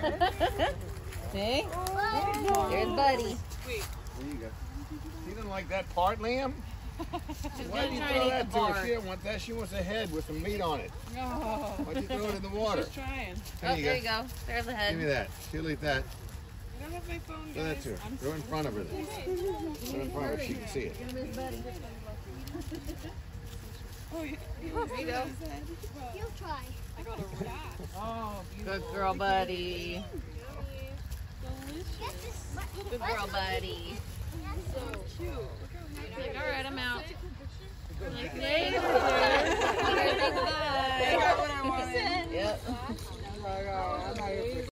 See? There's Buddy. There you go. She doesn't like that part, Liam? Why did you try throw to that eat to the her? She didn't want that. She wants a head with some meat on it. Why'd you throw it in the water? She's trying. Oh, there you go. There's the head. Give me that. She'll eat that. I don't have my phone, Throw that guys. to her. Throw it in front of her then. Throw it in front of her. She can see it. Oh, you go. You'll try. I got a rat. Oh, Good girl, Buddy. Delicious. Good girl, Buddy. So cute. Like, all right, I'm out. Like, later. They got what I wanted. Yep. Oh my God.